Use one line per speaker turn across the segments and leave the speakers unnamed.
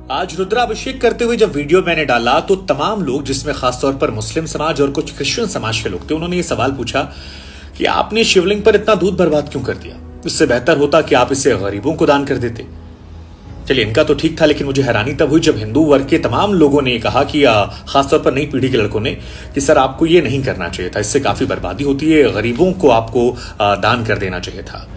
आज रुद्राभिषेक करते हुए जब वीडियो मैंने डाला तो तमाम लोग, जिसमें खासतौर पर मुस्लिम समाज और कुछ क्रिश्चियन समाज के लोग थे, उन्होंने ये सवाल पूछा कि आपने शिवलिंग पर इतना दूध बर्बाद क्यों कर दिया? इससे बेहतर होता कि आप इसे गरीबों को दान कर देते। चलिए, इनका तो ठीक था, लेकिन मुझे हैरानी तब हुई जब हिंदू वर्ग के तमाम लोगों ने कहा कि खासतौर पर नई पीढ़ी के लड़कों ने कि सर आपको ये नहीं करना चाहिए था, इससे काफी बर्बादी होती है, गरीबों को आपको दान कर देना चाहिए था।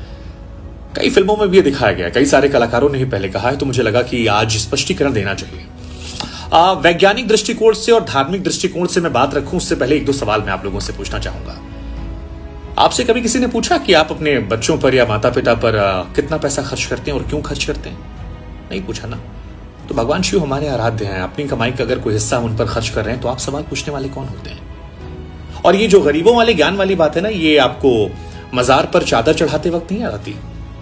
कई फिल्मों में भी ये दिखाया गया, कई सारे कलाकारों ने भी पहले कहा है, तो मुझे लगा कि आज स्पष्टीकरण देना चाहिए। वैज्ञानिक दृष्टिकोण से और धार्मिक दृष्टिकोण से मैं बात रखूं उससे पहले एक दो सवाल मैं आप लोगों से पूछना चाहूंगा। आपसे कभी किसी ने पूछा कि आप अपने बच्चों पर या माता पिता पर कितना पैसा खर्च करते हैं और क्यों खर्च करते हैं? नहीं पूछा ना। तो भगवान शिव हमारे आराध्य हैं, अपनी कमाई का अगर कोई हिस्सा उन पर खर्च कर रहे हैं तो आप सवाल पूछने वाले कौन होते हैं? और ये जो गरीबों वाले ज्ञान वाली बात है ना, ये आपको मजार पर चादर चढ़ाते वक्त नहीं आती,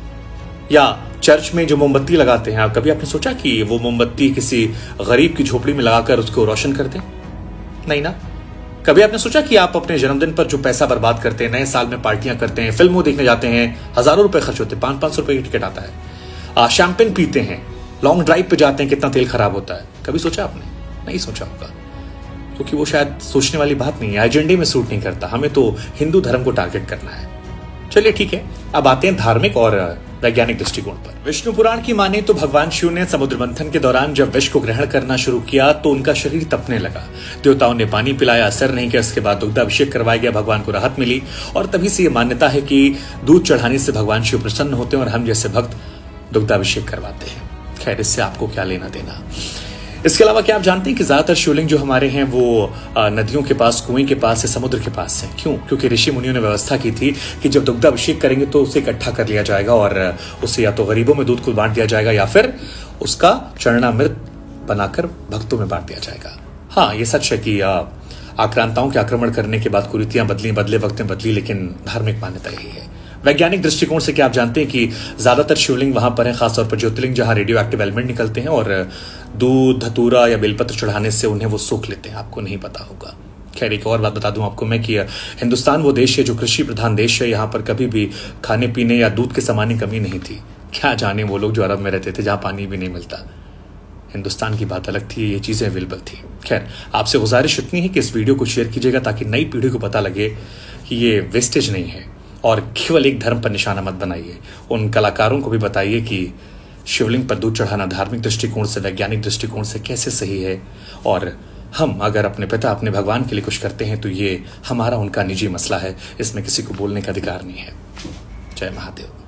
या चर्च में जो मोमबत्ती लगाते हैं, कभी आपने सोचा कि वो मोमबत्ती किसी गरीब की झोपड़ी में लगाकर उसको रोशन कर दें? नहीं ना। कभी आपने सोचा कि आप अपने जन्मदिन पर जो पैसा बर्बाद करते हैं, नए साल में पार्टियां करते हैं, फिल्मों देखने जाते हैं, हजारों रुपए खर्च होते हैं, 500-500 रुपए की टिकट आता है, शैंपेन पीते हैं, लॉन्ग ड्राइव पे जाते हैं, कितना तेल खराब होता है? कभी सोचा आपने? नहीं सोचा होगा, क्योंकि वो शायद सोचने वाली बात नहीं है, एजेंडे में सूट नहीं करता। हमें तो हिंदू धर्म को टारगेट करना है। चलिए ठीक है, अब आते हैं धार्मिक और वैज्ञानिक दृष्टिकोण पर। विष्णु पुराण की माने तो भगवान शिव ने समुद्र मंथन के दौरान जब विष को ग्रहण करना शुरू किया तो उनका शरीर तपने लगा। देवताओं ने पानी पिलाया, असर नहीं किया। इसके बाद दुग्धाभिषेक करवाया गया, भगवान को राहत मिली, और तभी से ये मान्यता है कि दूध चढ़ाने से भगवान शिव प्रसन्न होते हैं और हम जैसे भक्त दुग्धाभिषेक करवाते हैं। खैर, इससे आपको क्या लेना देना। इसके अलावा क्या आप जानते हैं कि ज्यादातर शिवलिंग जो हमारे हैं वो नदियों के पास, कुएं के पास या समुद्र के पास है? क्यों? क्योंकि ऋषि मुनियों ने व्यवस्था की थी कि जब दुग्धाभिषेक करेंगे तो उसे इकट्ठा कर लिया जाएगा और उसे या तो गरीबों में दूध को बांट दिया जाएगा या फिर उसका चरणामृत बनाकर भक्तों में बांट दिया जाएगा। हाँ, ये सच है कि आक्रांताओं के आक्रमण करने के बाद कुरीतियां बदले वक्त में बदली, लेकिन धार्मिक मान्यता यही है। वैज्ञानिक दृष्टिकोण से क्या आप जानते हैं कि ज्यादातर शिवलिंग वहां पर है, खासतौर पर ज्योतिर्लिंग, जहां रेडियो एक्टिव एलिमेंट निकलते हैं और दूध, धतूरा या बेलपत्र चढ़ाने से उन्हें वो सोख लेते हैं। आपको नहीं पता होगा। खैर, एक और बात बता दूं आपको मैं कि हिंदुस्तान वो देश है जो कृषि प्रधान देश है। यहाँ पर कभी भी खाने पीने या दूध के सामान की कमी नहीं थी। क्या जाने वो लोग जो अरब में रहते थे जहां पानी भी नहीं मिलता। हिंदुस्तान की बात अलग थी, ये चीजें अवेलेबल थी। खैर, आपसे गुजारिश इतनी है कि इस वीडियो को शेयर कीजिएगा ताकि नई पीढ़ी को पता लगे कि ये वेस्टेज नहीं है और केवल एक धर्म पर निशाना मत बनाइए। उन कलाकारों को भी बताइए कि शिवलिंग पर दूध चढ़ाना धार्मिक दृष्टिकोण से, वैज्ञानिक दृष्टिकोण से कैसे सही है, और हम अगर अपने पिता, अपने भगवान के लिए कुछ करते हैं तो ये हमारा उनका निजी मसला है, इसमें किसी को बोलने का अधिकार नहीं है। जय महादेव।